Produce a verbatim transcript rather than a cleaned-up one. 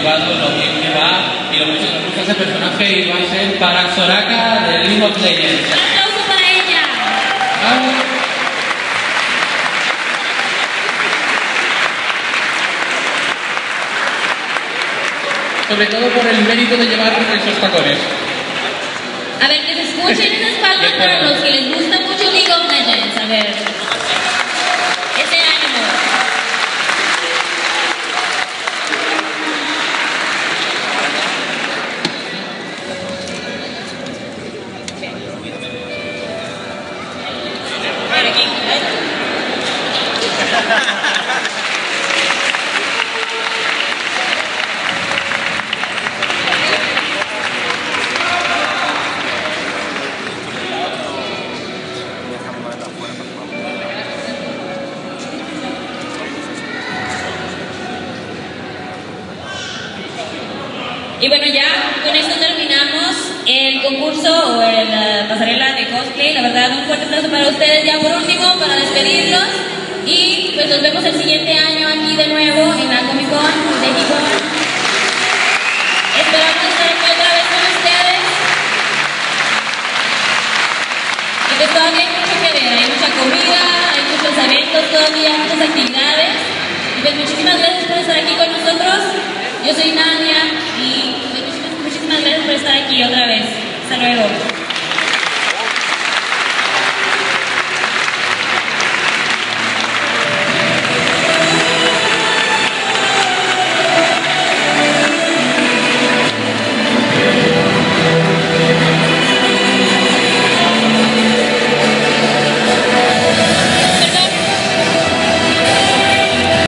flipado lo bien que va y lo mucho que me gusta ese personaje y va a ser para Soraka de League of Legends. ¡Un aplauso para ella! ¡Vamos! Sobre todo por el mérito de llevar esos tacones. A ver, que se escuchen esas palmas para los que les gusta mucho League of Legends. A ver. Ese ánimo. Y bueno, ya con esto terminamos el concurso o el, la pasarela de cosplay. La verdad, un fuerte aplauso para ustedes ya por último, para despedirlos. Y pues nos vemos el siguiente año aquí de nuevo en la Comic Con México. Esperamos estar aquí otra vez con ustedes. Y pues todavía hay mucho que ver, hay mucha comida, hay muchos eventos todavía, muchas actividades. Y pues muchísimas gracias por estar aquí con nosotros. Yo soy Nadia y pues, muchísimas gracias por estar aquí otra vez. Hasta luego.